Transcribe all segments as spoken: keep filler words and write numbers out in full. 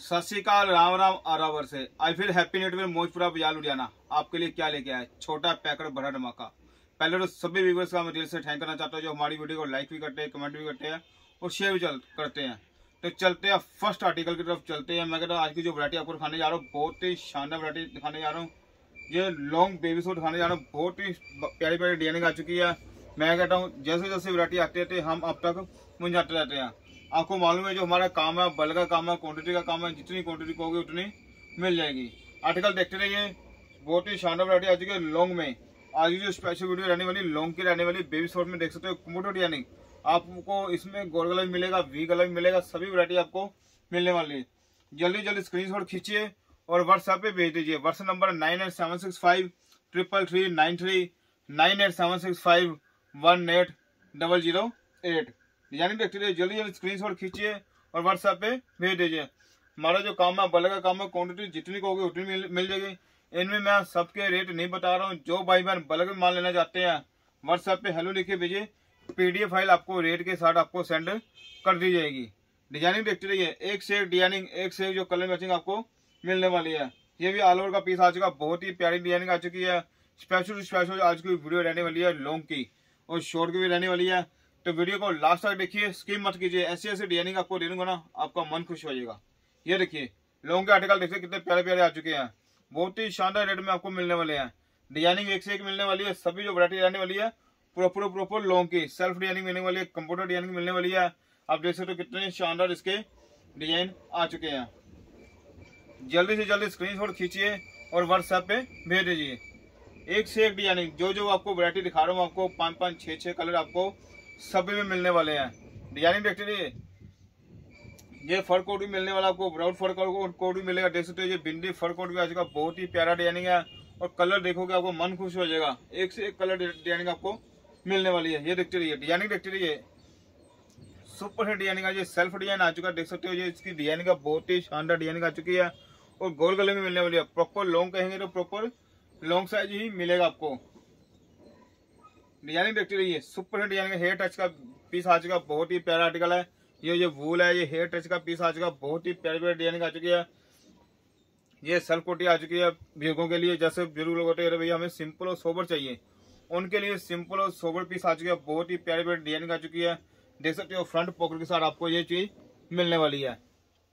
सत श्रीकाल, राम राम आरावर से आई फिर हैप्पी न्यू ईयर मौजपुरा बाजार लुधियाना आपके लिए क्या लेके आया छोटा पैकेट बड़ा धमाका। पहले तो सभी व्यूवर्स का मैं दिल से थैंक करना चाहता हूँ जो हमारी वीडियो को लाइक भी करते हैं, कमेंट भी करते हैं और शेयर भी चल करते हैं। तो चलते हैं फर्स्ट आर्टिकल की तरफ चलते हैं। मैं कहता हूँ आज की जो वैरायटी आपको दिखाने जा रहा हूँ बहुत ही शानदार वैरायटी दिखाने जा रहा हूँ। ये लॉन्ग बेबी सूट दिखाने जा रहा हूँ, बहुत ही प्यारी प्यारी डिजाइनिंग आ चुकी है। मैं कहता हूँ जैसे जैसे वैरायटी आती रहती है हम अब तक मुझ जाते रहते हैं। आपको मालूम है जो हमारा काम है बल्क का काम है, क्वांटिटी का काम है, जितनी क्वांटिटी कहोगे उतनी मिल जाएगी। आर्टिकल देखते रहिए, बहुत ही शानदार वैरायटी आ चुकी है लॉन्ग में। आज की जो स्पेशल वीडियो रहने वाली लॉन्ग की रहने वाली बेबी शॉर्ट में देख सकते हो कम्प्यूटर डिजाइनिंग आपको इसमें गोल गला भी मिलेगा, वी गला भी मिलेगा, सभी वैरायटी आपको मिलने वाली है। जल्दी जल्दी स्क्रीनशॉट खींचिए और व्हाट्सएप पे भेज दीजिए। WhatsApp number nine eight seven six five triple three nine three nine eight seven six five one eight double zero eight. Designing देखते रहिए, जल्दी जल्दी स्क्रीनशॉट खींचिए और व्हाट्सएप पे भेज दीजिए। हमारा जो काम है बल्क का काम है, क्वांटिटी जितनी कहोगे उतनी मिल, मिल जाएगी। इनमें मैं सबके रेट नहीं बता रहा हूँ। जो भाई बहन बल्क में माल लेना चाहते हैं व्हाट्सएप पे हेलो लिखे भेजिए, पीडीएफ फाइल आपको रेट के साथ आपको सेंड कर दी जाएगी। डिजाइनिंग देखते रहिए, एक से एक डिजाइनिंग, एक से एक जो कलर मैचिंग आपको मिलने वाली है। ये भी ऑल ओवर का पीस आ चुका, बहुत ही प्यारी डिजाइनिंग आ चुकी है। स्पेशल स्पेशल आज की वीडियो रहने वाली है लॉन्ग की और शॉर्ट की भी रहने वाली है। तो वीडियो को लास्ट तक देखिए, स्किप मत कीजिए। ऐसी ऐसी डिजाइनिंग आपको दे दूंगा ना आपका मन खुश हो जाएगा। ये देखिए लॉन्ग के आर्टिकल देखिए कितने प्यारे प्यारे आ चुके हैं, बहुत ही शानदार रेट में आपको मिलने वाले हैं। डिजाइनिंग एक से एक मिलने वाली है। सभी जो वैरायटी रहने वाली है प्रॉपर प्रॉपर लॉन्ग की सेल्फ डिजाइनिंग मिलने वाली है, कंप्यूटर डिजाइनिंग मिलने वाली है। आप देख सकते हो कितने शानदार इसके डिजाइन आ चुके हैं। जल्दी से जल्दी स्क्रीनशॉट खींचिए और व्हाट्सएप पे भेज दीजिए। एक से एक डिजाइनिंग जो जो आपको वैरायटी दिखा रहा हूँ आपको पांच पांच छह छह कलर आपको सभी में मिलने वाले हैं। डिजाइनिंग देखते रहिए, ये फर कोट भी मिलने वाला आपको, ब्राउन फर कोट भी मिलेगा। देख सकते हो ये बिंदी फर कोट भी आ चुका, बहुत ही प्यारा डिजाइनिंग है और कलर देखोगे आपको मन खुश हो जाएगा। एक से एक कलर डिजाइनिंग आपको मिलने वाली है। ये देखते रहिए, डिजाइनिंग देखते रहिए, सुपर हिट डिजाइनिंग है। ये सेल्फ डिजाइन आ चुका, देख सकते हो ये इसकी डिजाइनिंग का बहुत ही शानदार डिजाइनिंग आ चुकी है और गोल गले में मिलने वाली है। प्रॉपर लॉन्ग कहेंगे तो प्रॉपर लॉन्ग साइज ही मिलेगा आपको। डिजाइनिंग देखते रहिए, super hit designing, hair touch का पीस आ चुका, बहुत ही प्यारा आर्टिकल है। ये ये वूल है, ये हेयर टच का पीस आ चुका, बहुत ही प्यारी प्यारी डिजाइनिंग आ चुकी है। ये सेल्फ कोटी आ चुकी है बुजुर्गों के लिए, जैसे बुजुर्ग लोग होते हैं भैया हमें सिंपल और सोबर चाहिए, उनके लिए सिंपल और सोबर पीस आ चुकी है। बहुत ही प्यारी प्यारी डिजाइनिंग आ चुकी है। देख सकते हो फ्रंट पॉकेट के साथ आपको ये चीज मिलने वाली है।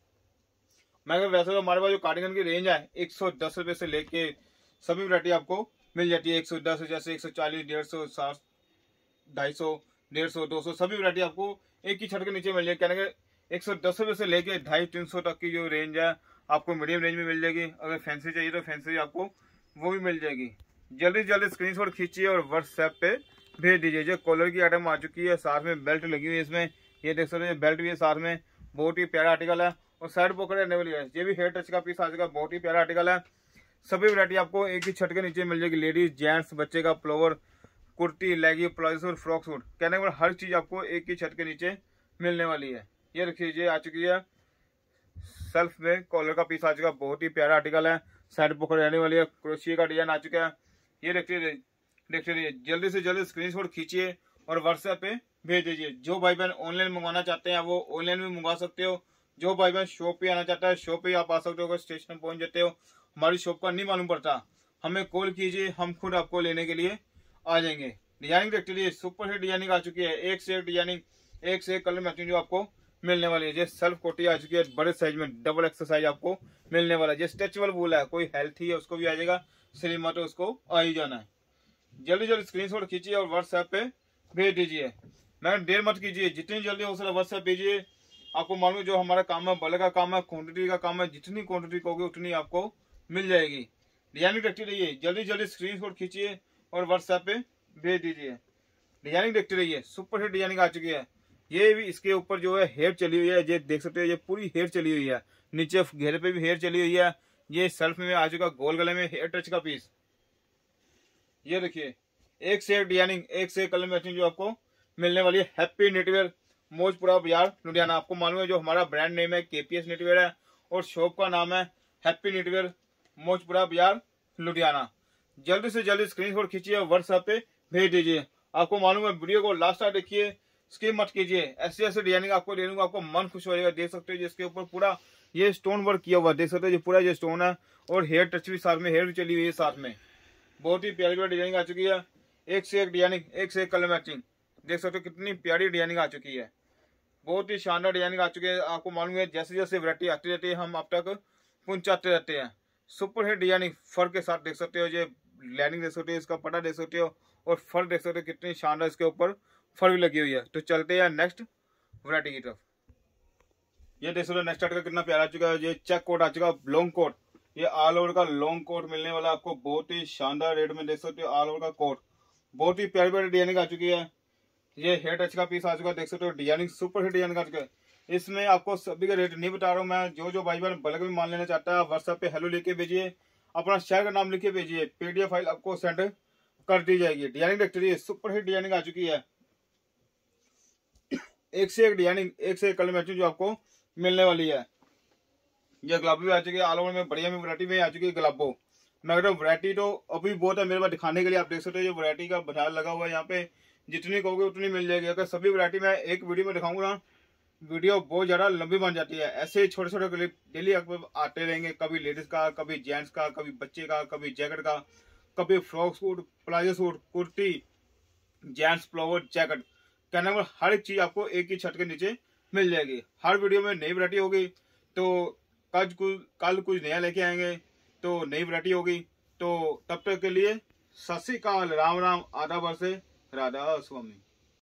मैं वैसे तो हमारे पास जो कार्डिगन की रेंज है एक सौ दस रुपए से लेके सभी वैरायटी आपको मिल जाती है। एक सौ दस जैसे एक सौ चालीस, डेढ़ सौ, साठ, ढाई सौ, डेढ़ सौ, दो सौ सभी वैरायटी आपको एक ही छत के नीचे मिल जाएगी। कहने के एक सौ दस रुपए से लेके ढाई तीन सौ तक की जो रेंज है आपको मीडियम रेंज में मिल जाएगी। अगर फैंसी चाहिए तो फैंसी आपको वो भी मिल जाएगी। जल्दी से जल्दी स्क्रीनशॉट खींचिए और व्हाट्सएप पे भेज दीजिए। जो कॉलर की आइटम आ चुकी है, साथ में बेल्ट लगी हुई है इसमें, ये देख सकते हैं बेल्ट भी है साथ में, बहुत ही प्यारा आर्टिकल है और साइड पॉकेट रहने वाली है। ये भी हेयर टच का पीस आ चुका, बहुत ही प्यारा आर्टिकल है। सभी वैरायटी आपको एक ही छत के नीचे मिल जाएगी। लेडीज, जेंट्स, बच्चे का प्लोवर, कुर्ती, लेगी, प्लाजो सूट, फ्रॉक सूट, कहने पर हर चीज आपको एक ही छत के नीचे मिलने वाली है। ये देखिए आ चुकी है सेल्फ में कॉलर का पीस आ चुका, बहुत ही प्यारा आर्टिकल है। साइड पॉकेट रहने वाली है, क्रोशिया का डिजाइन आ चुका है। ये देखते देखते रहिए, जल्दी से जल्दी स्क्रीनशॉट खींचिए और व्हाट्सएप पे भेज दीजिए। जो भाई बहन ऑनलाइन मंगवाना चाहते हैं वो ऑनलाइन भी मंगवा सकते हो। जो भाई बहन शॉप पे आना चाहता है शॉप पे आप आ सकते हो। अगर स्टेशन पहुंच जाते हो हमारी शॉप का नहीं मालूम पड़ता, हमें कॉल कीजिए, हम खुद आपको लेने के लिए आ जाएंगे। डिजाइनिंग देखते रहिए, सुपर हिट डिजाइनिंग आ चुकी है। एक से एक डिजाइनिंग, एक से एक कलर मैचिंग जो आपको मिलने वाली है। ये सेल्फ कोटी आ चुकी है बड़े साइज में, डबल एक्सरसाइज आपको मिलने वाला है। ये स्ट्रेचेबल वूल है, कोई हेल्थी है उसको भी आ जाएगा, स्लिम है तो उसको आ ही जाना है। जल्दी जल्दी स्क्रीनशॉट खींचिए और व्हाट्सएप पे भेज दीजिए। मैडम देर मत कीजिए, जितनी जल्दी हो सके व्हाट्सएप भेजिए। आपको मालूम जो हमारा काम है बल्क का काम है, क्वांटिटी का काम है, जितनी क्वांटिटी कहोगे उतनी आपको मिल जाएगी। डिजाइनिंग देखते रहिए, जल्दी जल्दी स्क्रीनशॉट खींचिए और व्हाट्सएप पे भेज दीजिए। डिजाइनिंग देखते रहिए, सुपर हिट डिजाइनिंग आ चुकी है। ये भी इसके ऊपर जो है हेयर चली हुई है, ये देख सकते हो ये पूरी हेयर चली हुई है, नीचे घेरे पे भी हेयर चली हुई है। ये सेल्फ में आ चुका गोल गले में हेयर टच का पीस। ये देखिए एक से एक डिजाइनिंग, एक से एक कलर मैचिंग जो आपको मिलने वाली है। हैप्पी नेटवेयर मौजपुरा बाजार लुधियाना। आपको मालूम है जो हमारा ब्रांड नेम है केपीएस नेटवेयर है और शॉप का नाम है हैप्पी नेटवेयर मौजपुरा बाजार लुधियाना। जल्दी से जल्दी स्क्रीनशॉट खींचिए और व्हाट्सएप पे भेज दीजिए। आपको मालूम है वीडियो को लास्ट तक देखिए, स्किप मत कीजिए। ऐसे ऐसे डिजाइनिंग आपको दे दूंगा, आपको मन खुश हो जाएगा। देख सकते हो जिसके ऊपर पूरा ये स्टोन वर्क किया हुआ, देख सकते हो ये पूरा ये स्टोन है, और हेयर टच भी साथ में, हेयर भी चली हुई है साथ में। बहुत ही प्यारी प्यारी डिजाइनिंग आ चुकी है, एक से एक डिजाइनिंग, एक से एक कलर मैचिंग। देख सकते हो कितनी प्यारी डिजाइनिंग आ चुकी है, बहुत ही शानदार डिजाइनिंग आ चुकी है। आपको मालूम है जैसे जैसे वैरायटी आती रहती है हम आप तक पहुंचाते रहते हैं। सुपर हिट डिजाइनिंग फर के साथ देख सकते हो, ये लाइनिंग देख सकते हो, इसका पटा देख सकते हो, और फर देख सकते हो कितनी शानदार इसके ऊपर फर भी लगी हुई है। तो चलते हैं नेक्स्ट वैरायटी की तरफ। ये देख सकते हो नेक्स्ट का कितना प्यारा आ चुका है, ये चेक कोट आ चुका है, लॉन्ग कोट। ये ऑल ओवर का लॉन्ग कोट मिलने वाला आपको बहुत ही शानदार रेट में, देख सकते हो ऑल ओवर का कोट। बहुत ही प्यारी प्यारी डिजाइनिंग आ चुकी है। ये हेयर टच का पीस आ चुका है, देख सकते हो डिजाइनिंग सुपर हिट डिजाइनिंग आ चुका है। इसमें आपको सभी का रेट नहीं बता रहा हूँ मैं, जो जो भाई बहन बल्क में मान लेना चाहता है व्हाट्सएप पे हेलो लिख के भेजिए, अपना शहर का नाम लिख के भेजिए, पीडीएफ फाइल आपको सेंड कर दी जाएगी। डिजाइनिंग देखते रहिए, सुपर हिट डिजाइनिंग आ चुकी है, एक से एक डिजाइनिंग, एक से एक कलर मैचिंग जो आपको मिलने वाली है। ये गुलाबी भी आ चुकी है, ऑल ओवर में बढ़िया में वैरायटी में आ चुकी है गुलाबो। मैं कहता हूँ वैरायटी तो अभी बहुत है मेरे पास दिखाने के लिए। आप देख सकते हो ये वैरायटी का बाजार लगा हुआ है, यहाँ पे जितनी कहोगे उतनी मिल जाएगी। अगर सभी वैरायटी मैं एक वीडियो में दिखाऊंगा ना, वीडियो बहुत ज्यादा लंबी बन जाती है। ऐसे ही छोटे छोटे क्लिप डेली आते रहेंगे, कभी लेडीज का, कभी जेंट्स का, कभी बच्चे का, कभी जैकेट का, कभी frock suit, palazzo suit, kurti, gents pullover, jacket, कहने में हर एक चीज आपको एक ही छत के नीचे मिल जाएगी। हर वीडियो में नई वैरायटी होगी, तो कल कुछ कल कुछ नया लेके आएंगे, तो नई वैरायटी होगी। तो तब तक के लिए सत श्री अकाल, राम राम, आदाब से राधा स्वामी।